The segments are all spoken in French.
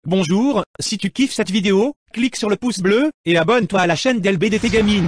Bonjour, si tu kiffes cette vidéo, clique sur le pouce bleu, et abonne-toi à la chaîne d'LBDT Gaming.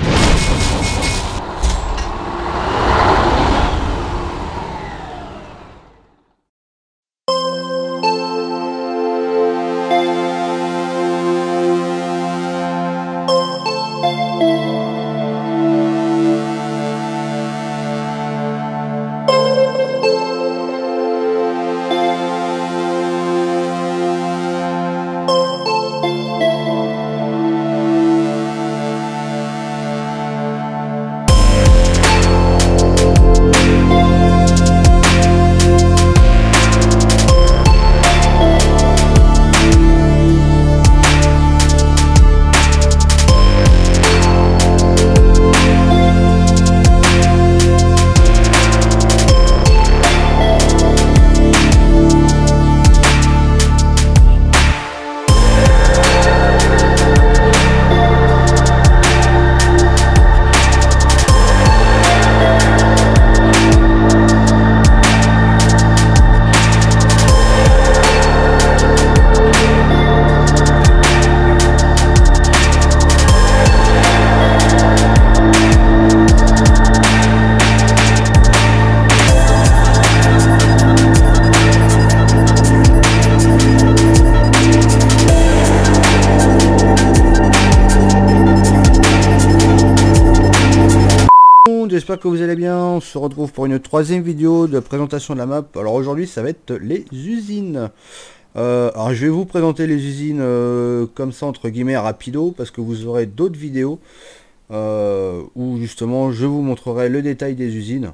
J'espère que vous allez bien. On se retrouve pour une troisième vidéo de présentation de la map. Alors aujourd'hui ça va être les usines. Alors je vais vous présenter les usines comme ça entre guillemets rapido, parce que vous aurez d'autres vidéos où justement je vous montrerai le détail des usines,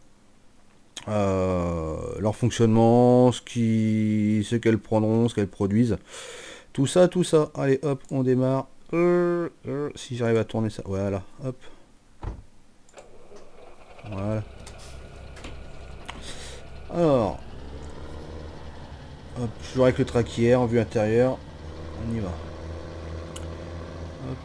leur fonctionnement, ce qu'elles prendront, ce qu'elles produisent, tout ça. Allez hop, on démarre. Si j'arrive à tourner ça, voilà, hop. Voilà. Alors, hop, toujours avec le traquier en vue intérieure, on y va. Hop.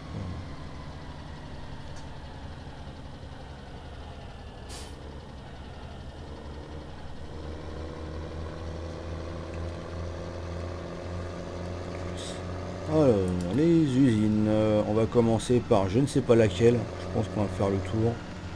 Alors, les usines, on va commencer par je ne sais pas laquelle, je pense qu'on va faire le tour.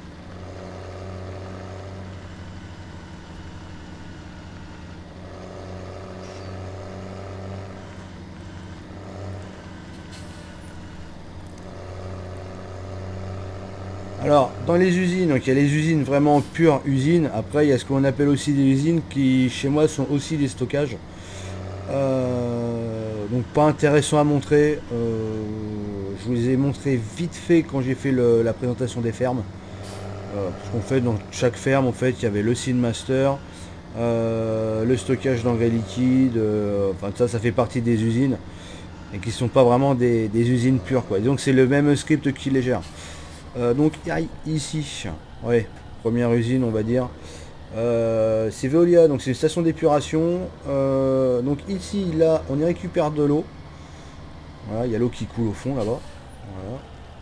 Alors, dans les usines, donc il y a les usines vraiment pures usines. Après, il y a ce qu'on appelle aussi des usines qui, chez moi, sont aussi des stockages. Donc pas intéressant à montrer. Je vous les ai montrés vite fait quand j'ai fait la présentation des fermes. Parce qu'en fait, dans chaque ferme, en fait, il y avait le Seed Master, le stockage d'engrais liquides. Enfin, ça fait partie des usines et qui sont pas vraiment des usines pures, quoi. Et donc c'est le même script qui les gère. Donc ici, ouais, première usine on va dire, c'est Veolia, donc c'est une station d'épuration. Donc ici là on y récupère de l'eau, voilà, il y a l'eau qui coule au fond là-bas, voilà.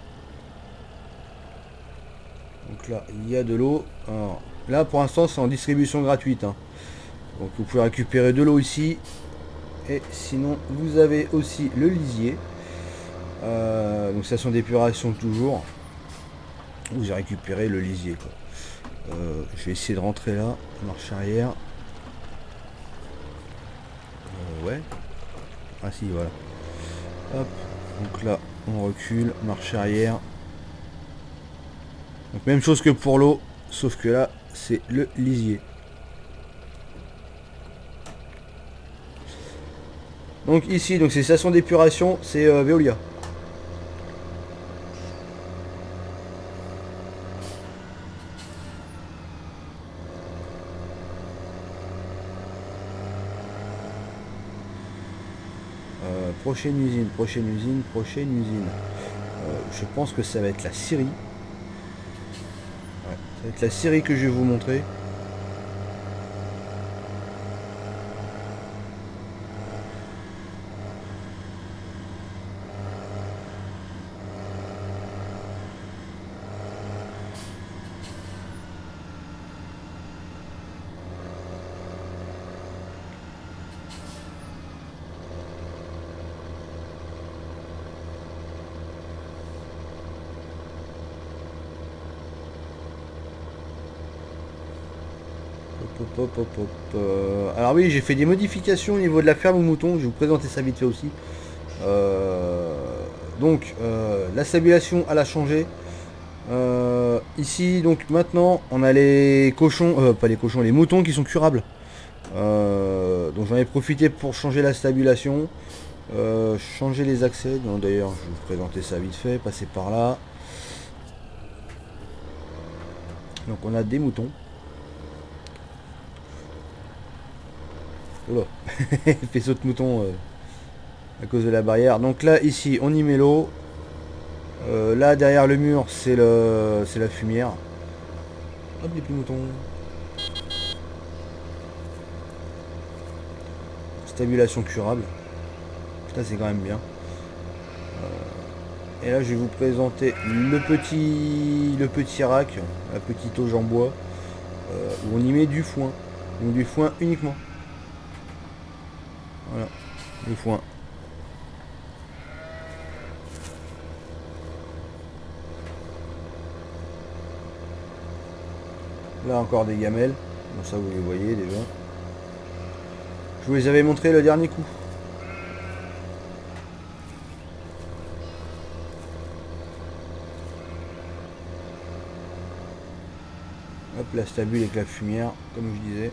Donc là il y a de l'eau. Là pour l'instant c'est en distribution gratuite, hein. Donc vous pouvez récupérer de l'eau ici, et sinon vous avez aussi le lisier, donc station d'épuration toujours. Vous avez récupéré le lisier, quoi. Je vais essayer de rentrer là, marche arrière. Ouais. Ah si, voilà. Hop. Donc là, on recule, marche arrière. Donc même chose que pour l'eau, sauf que là, c'est le lisier. Donc ici, donc c'est station d'épuration, c'est Veolia. Prochaine usine. Je pense que ça va être la Syrie. Ouais, ça va être la Syrie que je vais vous montrer. Alors oui, j'ai fait des modifications au niveau de la ferme aux moutons. Je vais vous présenter ça vite fait aussi. Donc la stabilisation elle a changé. Ici donc maintenant on a les cochons, pas les cochons, les moutons qui sont curables. Donc j'en ai profité pour changer la stabilisation, changer les accès. D'ailleurs je vais vous présenter ça vite fait, passer par là. Donc on a des moutons. Oula, il fait saut de mouton à cause de la barrière. Donc là ici on y met l'eau. Là derrière le mur c'est la fumière. Hop les petits moutons. Stabilisation curable. Ça c'est quand même bien. Et là je vais vous présenter le petit rack, la petite auge en bois, où on y met du foin. Donc du foin uniquement. Voilà, du foin. Là encore des gamelles. Bon ça vous les voyez déjà. Je vous les avais montré le dernier coup. Hop, la stabule avec la fumière, comme je disais.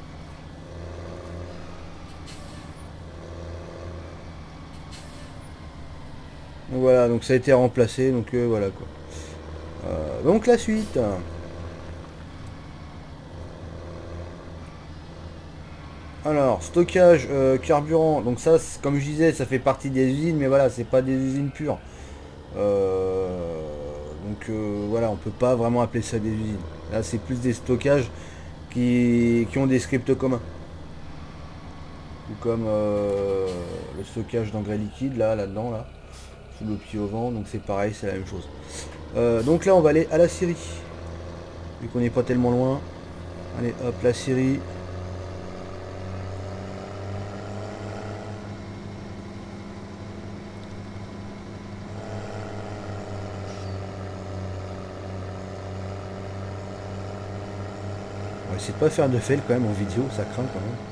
Donc voilà, donc ça a été remplacé, donc voilà quoi. Donc la suite. Alors, stockage, carburant, donc ça, comme je disais, ça fait partie des usines, mais voilà, c'est pas des usines pures. Voilà, on peut pas vraiment appeler ça des usines. Là, c'est plus des stockages qui ont des scripts communs. Ou comme le stockage d'engrais liquide, là-dedans, là, sous le pied au vent, donc c'est pareil, c'est la même chose. Donc là, on va aller à la scierie. Vu qu'on n'est pas tellement loin. Allez, hop, la scierie. On va essayer de pas faire de fail quand même en vidéo, ça craint quand même.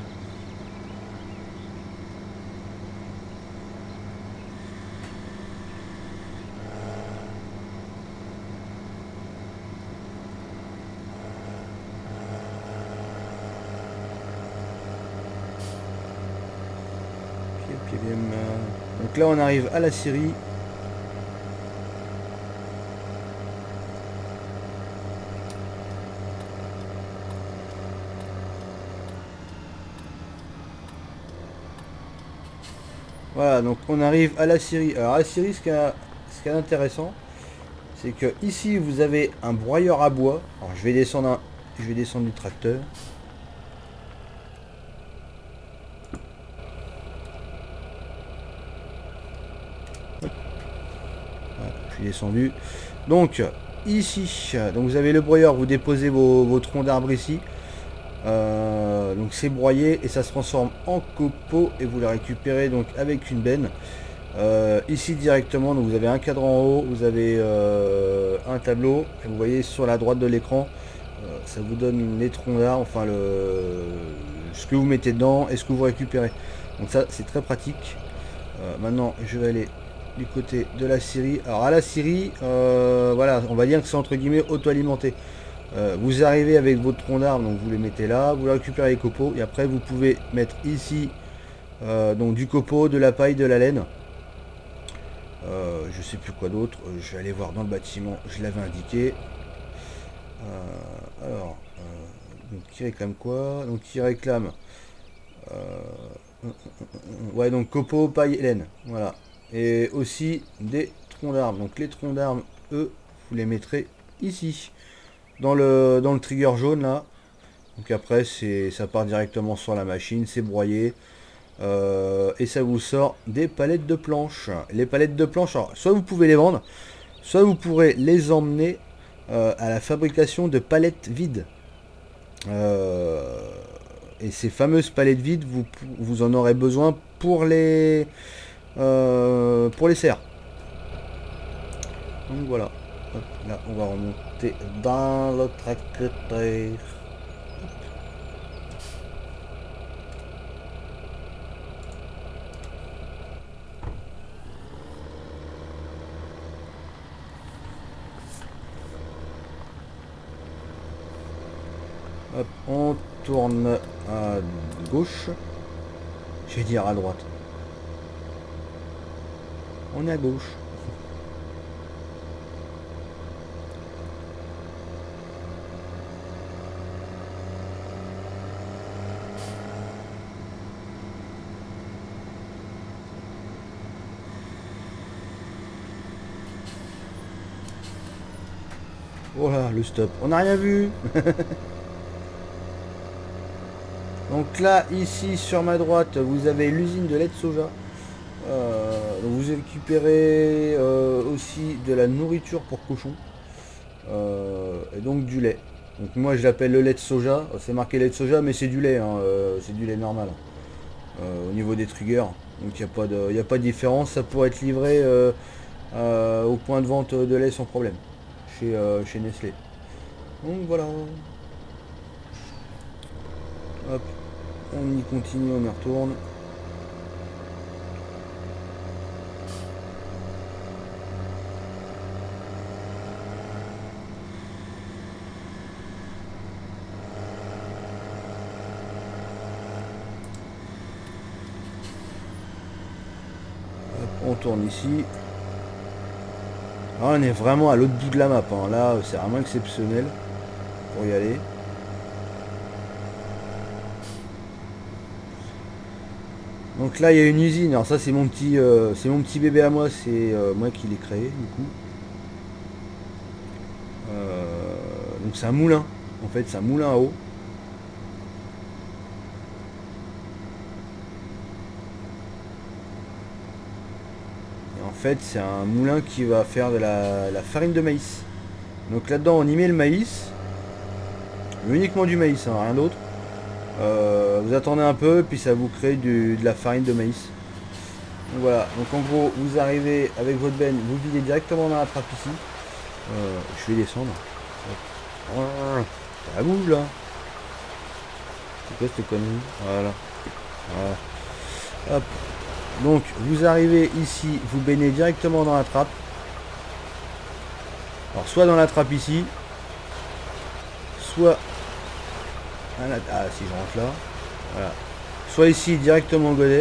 Donc là on arrive à la scierie. Voilà, donc on arrive à la scierie. Alors à la scierie, ce qui est intéressant, c'est que ici vous avez un broyeur à bois. Alors je vais descendre du tracteur. Voilà, je suis descendu. Donc ici, donc vous avez le broyeur, vous déposez vos troncs d'arbres ici. Donc c'est broyé et ça se transforme en copeaux et vous les récupérez donc avec une benne. Ici directement, donc vous avez un cadran en haut, vous avez un tableau et vous voyez sur la droite de l'écran, ça vous donne les troncs d'arbres, enfin ce que vous mettez dedans et ce que vous récupérez. Donc ça c'est très pratique. Maintenant je vais aller du côté de la scierie. Alors à la scierie, voilà, on va dire que c'est entre guillemets auto-alimenté. Vous arrivez avec votre tronc d'arbre, donc vous les mettez là, vous récupérez les copeaux et après vous pouvez mettre ici donc du copeau, de la paille, de la laine. Je sais plus quoi d'autre, je vais aller voir dans le bâtiment, je l'avais indiqué. Donc qui réclame quoi? Donc qui réclame ouais, donc copeaux, paille et laine, voilà. Et aussi des troncs d'arbres. Donc les troncs d'arbres, eux, vous les mettrez ici dans le trigger jaune là. Donc après ça part directement sur la machine, c'est broyé. Et ça vous sort des palettes de planches. Les palettes de planches, alors, soit vous pouvez les vendre, soit vous pourrez les emmener à la fabrication de palettes vides. Et ces fameuses palettes vides, vous en aurez besoin pour les serres. Donc voilà. Hop, là, on va remonter dans le tracteur. Hop, on tourne à gauche. Je vais dire à droite. On est à gauche. Voilà, le stop. On n'a rien vu. Donc là, ici, sur ma droite, vous avez l'usine de lait de soja. Donc vous récupérez aussi de la nourriture pour cochons. Et donc du lait. Donc moi, je l'appelle le lait de soja. C'est marqué lait de soja, mais c'est du lait. Hein, c'est du lait normal. Au niveau des triggers. Donc il n'y a pas de différence. Ça pourrait être livré au point de vente de lait sans problème. Chez Nestlé. Donc voilà. Hop. On y continue, on y retourne. Hop, on tourne ici. Ah, on est vraiment à l'autre bout de la map. Hein. Là, c'est vraiment exceptionnel pour y aller. Donc là, il y a une usine. Alors ça, c'est mon petit bébé à moi. C'est moi qui l'ai créé, du coup. Donc c'est un moulin. En fait, c'est un moulin à eau. Et en fait, c'est un moulin qui va faire de la farine de maïs. Donc là-dedans, on y met le maïs. Uniquement du maïs, hein, rien d'autre. Vous attendez un peu, puis ça vous crée de la farine de maïs. Donc voilà, donc en gros, vous arrivez avec votre benne, vous videz directement dans la trappe ici. Je vais descendre. Ça bouge là. C'est quoi cette connerie? Voilà. Voilà. Hop. Donc vous arrivez ici, vous baignez directement dans la trappe. Alors soit dans la trappe ici, soit... Ah si je rentre là. Voilà. Soit ici directement au godet.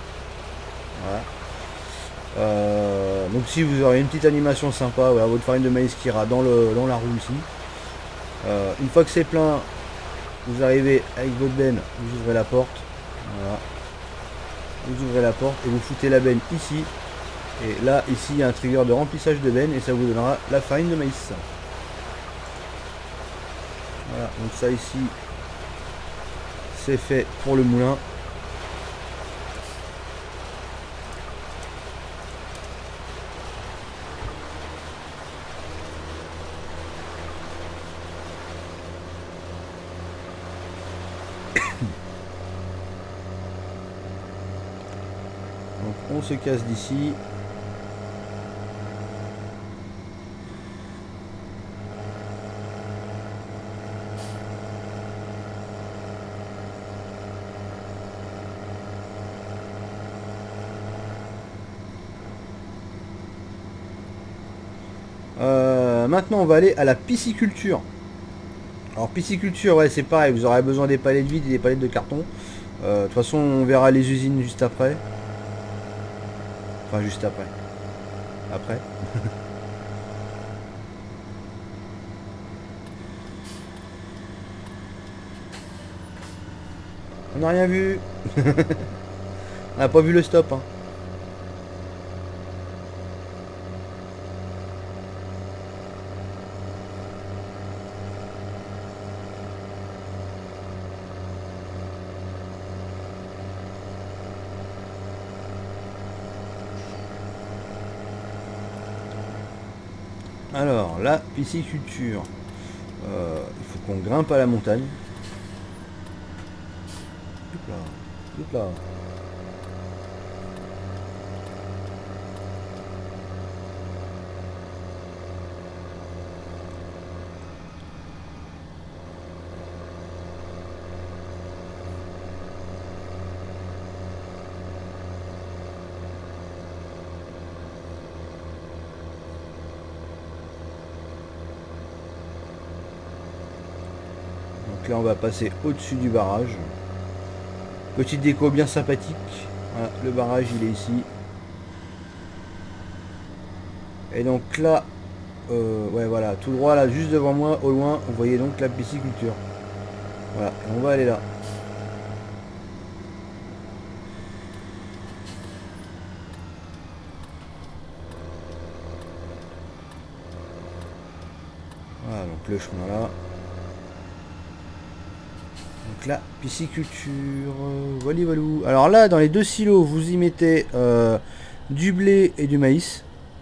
Voilà. Donc si vous aurez une petite animation sympa, voilà, votre farine de maïs qui ira dans la roue ici. Une fois que c'est plein, vous arrivez avec votre benne, vous ouvrez la porte. Voilà. Vous ouvrez la porte et vous foutez la benne ici. Et là, ici, il y a un trigger de remplissage de benne et ça vous donnera la farine de maïs. Voilà, donc ça ici, c'est fait pour le moulin. Donc on se casse d'ici. Maintenant on va aller à la pisciculture. Alors pisciculture, ouais, c'est pareil, vous aurez besoin des palettes vides et des palettes de carton. De toute façon on verra les usines juste après. Enfin juste après. Après. On n'a rien vu. On n'a pas vu le stop. Hein. Alors, la pisciculture. Il faut qu'on grimpe à la montagne. Hop là. Hop là. Donc là on va passer au-dessus du barrage. Petite déco bien sympathique. Voilà, le barrage il est ici. Et donc là, ouais voilà, tout droit là, juste devant moi, au loin, vous voyez donc la pisciculture. Voilà, et on va aller là. Voilà, donc le chemin là. Donc la pisciculture, voilà, voilà. Alors là, dans les deux silos, vous y mettez du blé et du maïs.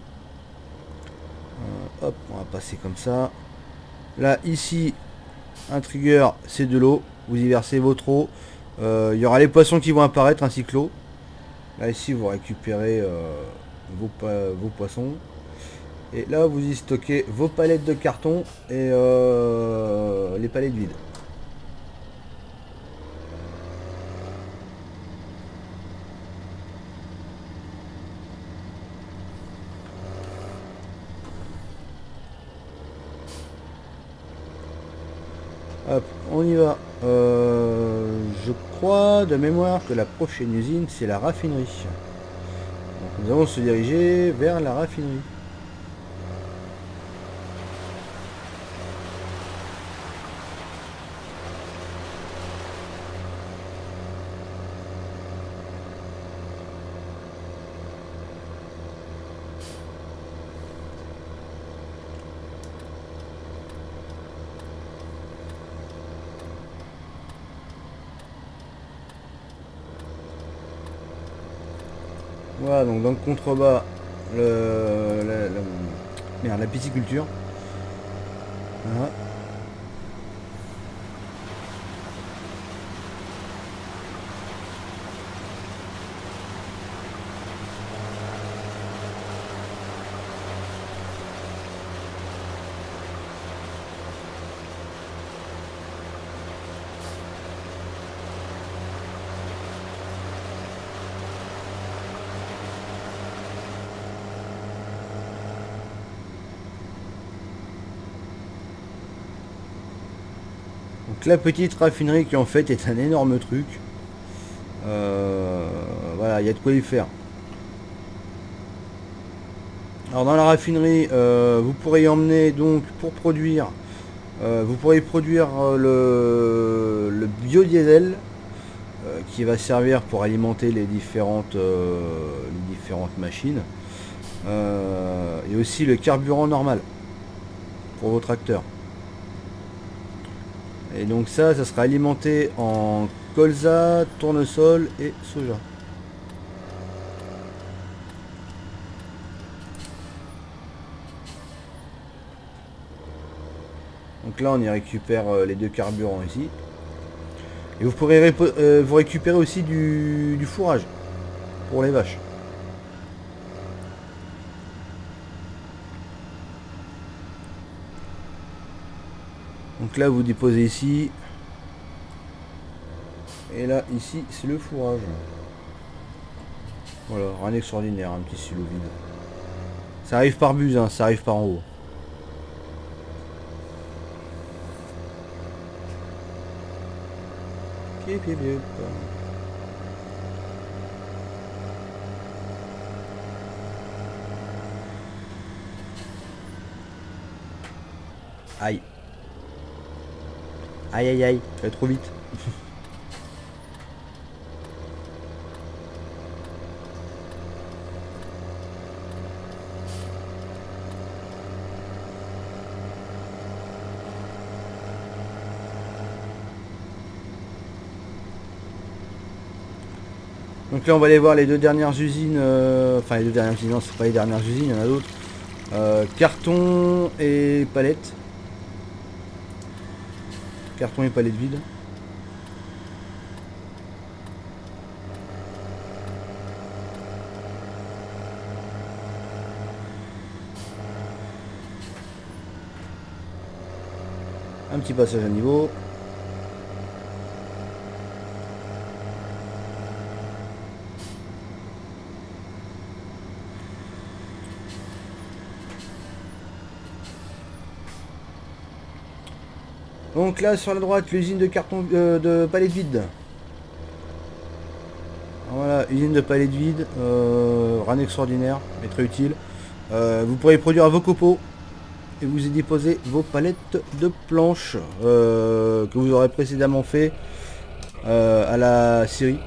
Hop, on va passer comme ça. Là, ici, un trigger, c'est de l'eau. Vous y versez votre eau. Il y aura les poissons qui vont apparaître ainsi que l'eau. Là, ici, vous récupérez vos poissons. Et là, vous y stockez vos palettes de carton et les palettes vides. Hop, on y va. Je crois de mémoire que la prochaine usine, c'est la raffinerie. Donc, nous allons se diriger vers la raffinerie. Voilà, donc dans le contrebas, la pisciculture. Voilà. Donc la petite raffinerie qui en fait est un énorme truc. Voilà, il y a de quoi y faire. Alors dans la raffinerie, vous pourrez y emmener donc pour produire, vous pourrez produire le biodiesel qui va servir pour alimenter les différentes machines. Et aussi le carburant normal pour vos tracteurs. Et donc ça sera alimenté en colza, tournesol et soja. Donc là on y récupère les deux carburants ici. Et vous pourrez vous récupérer aussi du fourrage pour les vaches. Donc là vous déposez ici. Et là ici c'est le fourrage. Voilà, rien d'extraordinaire, un petit silo vide. Ça arrive par bus, hein, ça arrive par en haut. Pied, pied, pied. Aïe. Aïe aïe aïe, ça va trop vite. Donc là on va aller voir les deux dernières usines, enfin les deux dernières usines, non c'est pas les dernières usines, il y en a d'autres. Carton et palettes. Carton et palettes vides. Un petit passage à niveau. Donc là sur la droite, l'usine de carton de palettes vides. Voilà, usine de palettes vides, rien d'extraordinaire, mais très utile. Vous pourrez produire vos copeaux et vous y déposer vos palettes de planches que vous aurez précédemment fait à la scierie.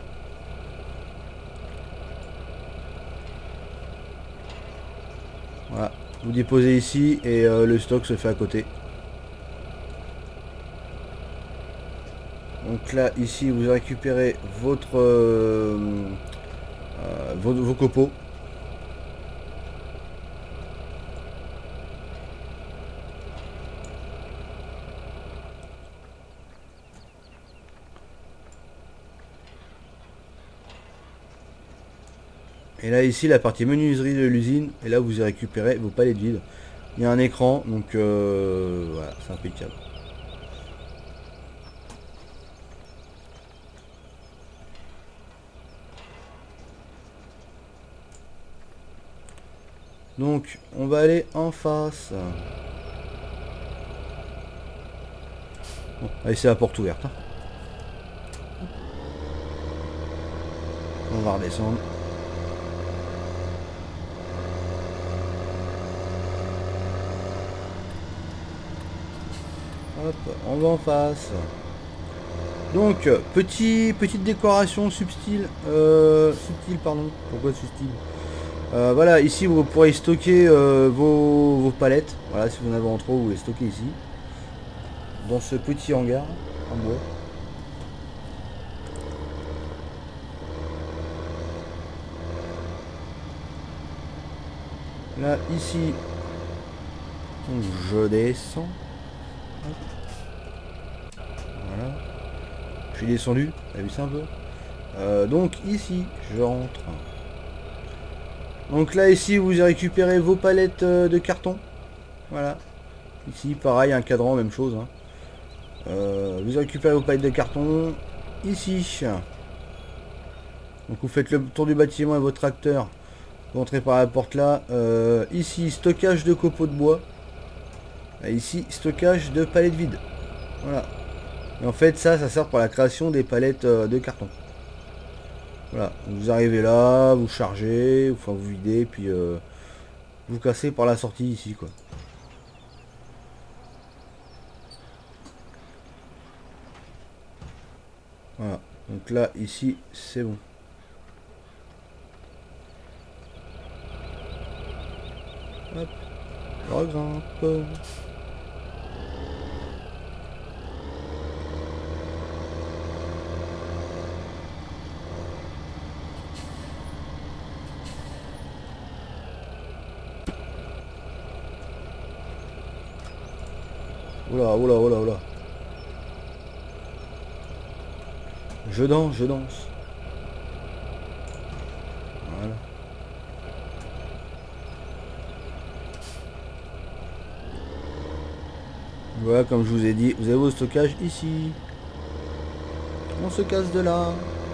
Voilà, vous déposez ici et le stock se fait à côté. Donc là, ici, vous récupérez vos copeaux. Et là, ici, la partie menuiserie de l'usine. Et là, vous y récupérez vos palettes vides. Il y a un écran, donc voilà, c'est impeccable. Donc, on va aller en face. Bon, allez, c'est la porte ouverte. Hein. On va redescendre. Hop, on va en face. Donc, petite décoration subtile. Subtile, pardon. Pourquoi subtile? Voilà, ici vous pourrez stocker vos palettes. Voilà, si vous en avez en trop, vous les stockez ici. Dans ce petit hangar en bois. Là, ici, donc je descends. Hop. Voilà. Je suis descendu, t'as vu ça un peu. Donc ici, je rentre. Donc là, ici, vous récupérez vos palettes de carton. Voilà. Ici, pareil, un cadran, même chose. Hein. Vous récupérez vos palettes de carton. Ici. Donc vous faites le tour du bâtiment et votre tracteur. Vous entrez par la porte là. Ici, stockage de copeaux de bois. Et ici, stockage de palettes vides. Voilà. Et en fait, ça sert pour la création des palettes de carton. Voilà. Vous arrivez là, vous chargez, enfin vous videz, puis vous cassez par la sortie ici, quoi. Voilà. Donc là, ici, c'est bon. Hop. Je regrimpe. Oula, oula, oula, oula. Je danse, je danse. Voilà. Voilà, comme je vous ai dit, vous avez vos stockages ici. On se casse de là.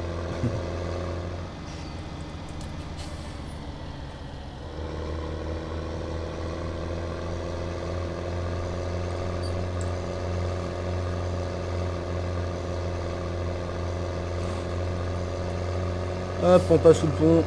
Hop, on passe sous le pont.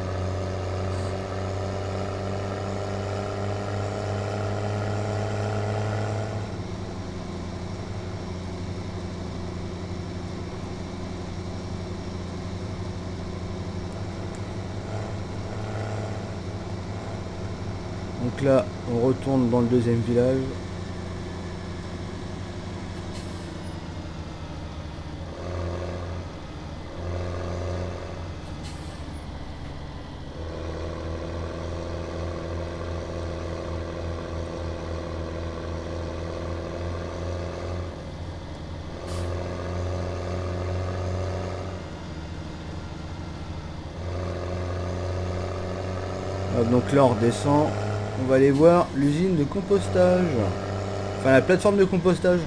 Donc là, on retourne dans le deuxième village. Hop, donc là, on redescend. On va aller voir l'usine de compostage. Enfin, la plateforme de compostage.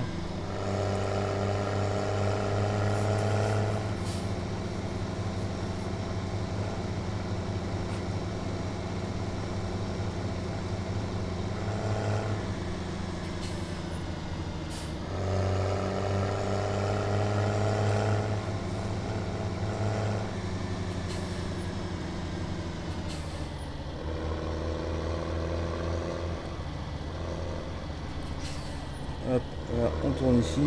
Voilà, on tourne ici.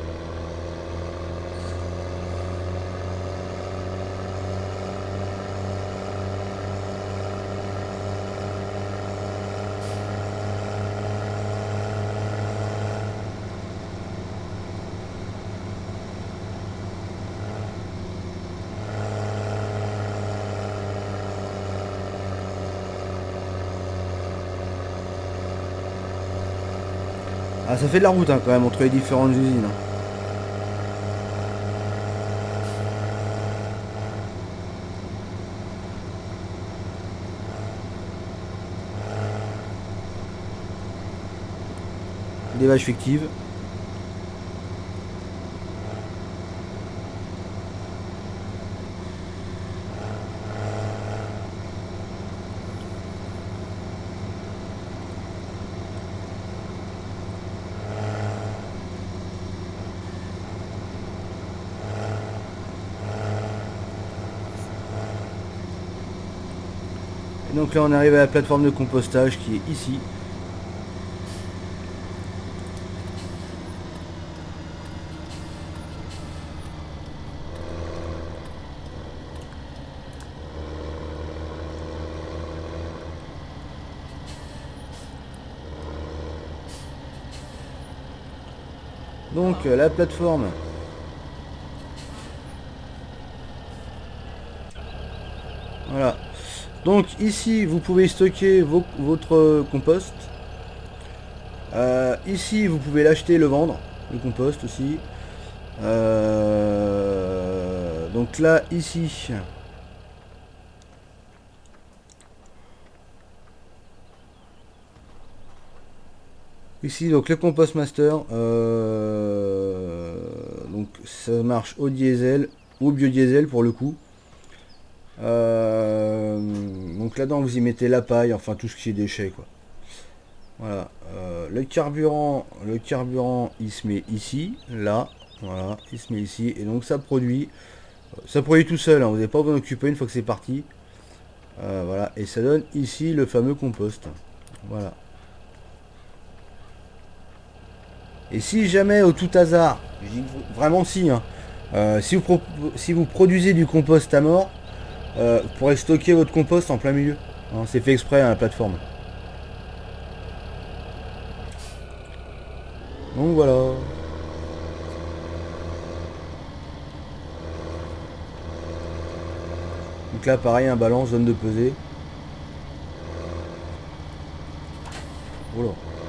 Ah, ça fait de la route hein, quand même entre les différentes usines. Des vaches fictives. Et donc là on arrive à la plateforme de compostage qui est ici. Donc la plateforme. Voilà. Donc ici vous pouvez stocker votre compost. Ici vous pouvez l'acheter et le vendre, le compost aussi. Donc là ici. Ici donc le compost master. Donc ça marche au diesel ou biodiesel pour le coup. Donc là-dedans vous y mettez la paille, enfin tout ce qui est déchets quoi. Voilà. Le carburant il se met ici, là, voilà, il se met ici et donc ça produit tout seul, hein, vous n'avez pas besoin d'en occuper une fois que c'est parti. Voilà, et ça donne ici le fameux compost. Voilà. Et si jamais au tout hasard, je dis vraiment si, hein, si vous produisez du compost à mort, vous pourrez stocker votre compost en plein milieu. Hein, c'est fait exprès à la plateforme. Donc voilà. Donc là pareil, un balance, zone de pesée. Voilà.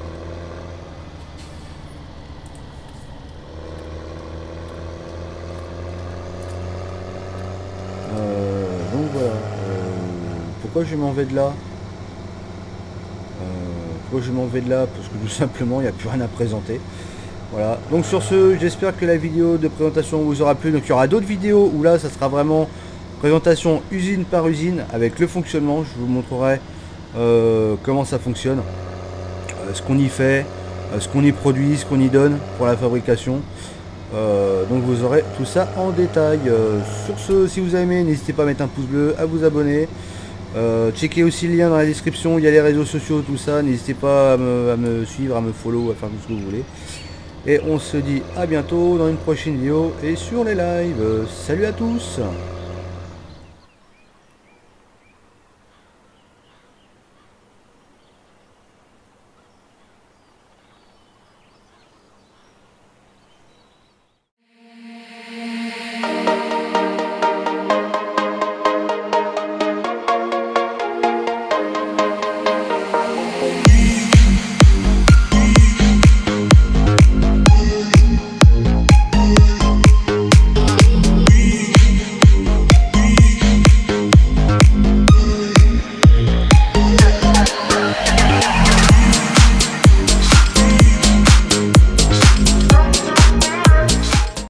Donc voilà. Pourquoi je m'en vais de là? Pourquoi je m'en vais de là? Parce que tout simplement il n'y a plus rien à présenter. Voilà. Donc sur ce, j'espère que la vidéo de présentation vous aura plu. Donc il y aura d'autres vidéos où là ça sera vraiment présentation usine par usine avec le fonctionnement. Je vous montrerai comment ça fonctionne, ce qu'on y fait, ce qu'on y produit, ce qu'on y donne pour la fabrication. Donc vous aurez tout ça en détail. Sur ce, si vous avez aimé, n'hésitez pas à mettre un pouce bleu, à vous abonner. Checkez aussi le lien dans la description, il y a les réseaux sociaux, tout ça. N'hésitez pas à me suivre, à me follow, à faire tout ce que vous voulez. Et on se dit à bientôt dans une prochaine vidéo et sur les lives. Salut à tous!